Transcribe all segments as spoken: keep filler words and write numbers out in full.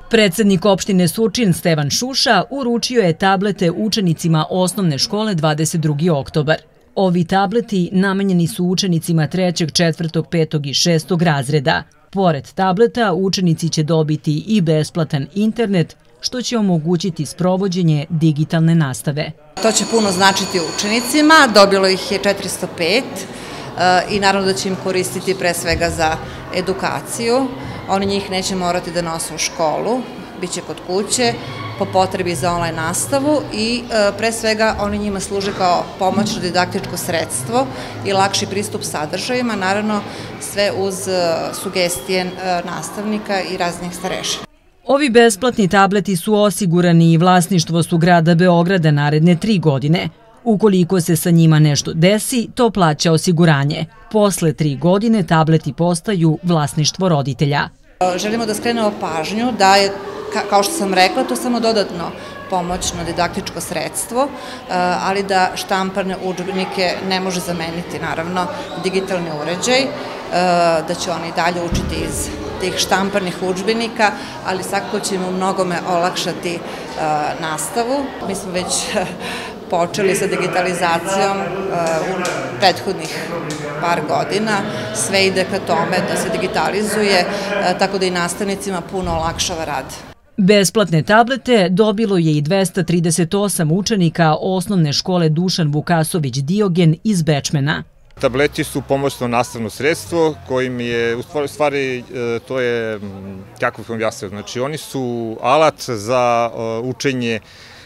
Predsednik opštine Surčin Stevan Šuša uručio je tablete učenicima osnovne škole dvadeset drugi oktobar. Ovi tableti namenjeni su učenicima trećeg, četvrtog, petog i šestog razreda. Pored tableta, učenici će dobiti i besplatan internet, što će omogućiti sprovođenje digitalne nastave. To će puno značiti učenicima, dobilo ih je četiristo pet i naravno da će im koristiti pre svega za edukaciju. Oni njih neće morati da nose u školu, bit će kod kuće, po potrebi za online nastavu i pre svega oni njima služe kao pomoćno didaktičko sredstvo i lakši pristup sadržajima, naravno sve uz sugestije nastavnika i raznih starešina. Ovi besplatni tableti su osigurani i vlasništvo su grada Beograda naredne tri godine. Ukoliko se sa njima nešto desi, to plaća osiguranje. Posle tri godine tableti postaju vlasništvo roditelja. Želimo da skrenemo pažnju da je, kao što sam rekla, to samo dodatno pomoćno didaktičko sredstvo, ali da štamparne udžbenike ne može zameniti, naravno, digitalni uređaj, da će oni dalje učiti iz tih štamparnih udžbenika, ali svakako će im u mnogome olakšati nastavu. Mi smo već počeli sa digitalizacijom u prethodnih par godina. Sve ide ka tome da se digitalizuje, tako da i nastavnicima puno olakšava rad. Besplatne tablete dobilo je i dvesta trideset osam učenika osnovne škole Dušan Vukasović Diogen iz Bečmena. Tableti su pomoćno nastavno sredstvo kojim je, u stvari, to je, kako bih vam objasnio, znači oni su alat za učenje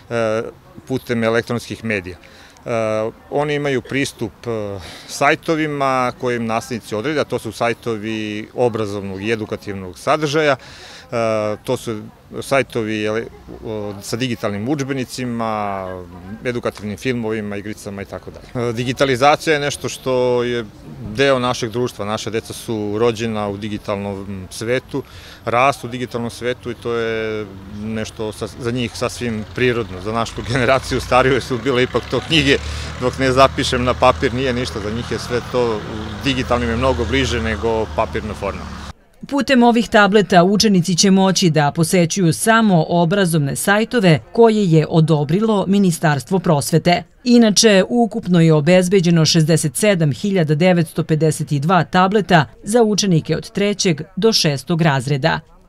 putem elektronskih medija. Oni imaju pristup sajtovima kojim nastavnici odrede, a to su sajtovi obrazovnog i edukativnog sadržaja. To su sajtovi sa digitalnim udžbenicima, edukativnim filmovima, igricama i tako dalje. Digitalizacija je nešto što je deo našeg društva. Naša deca su rođena u digitalnom svetu, rastu u digitalnom svetu i to je nešto za njih sasvim prirodno. Za našu generaciju stariju su bile ipak to knjige, dok ne zapišem na papir nije ništa. Za njih je sve to digitalnim je mnogo bliže nego papirna forma. Putem ovih tableta učenici će moći da posećuju samo obrazovne sajtove koje je odobrilo Ministarstvo prosvete. Inače, ukupno je obezbeđeno šezdeset sedam hiljada devetsto pedeset dva tableta za učenike od trećeg do šestog razreda.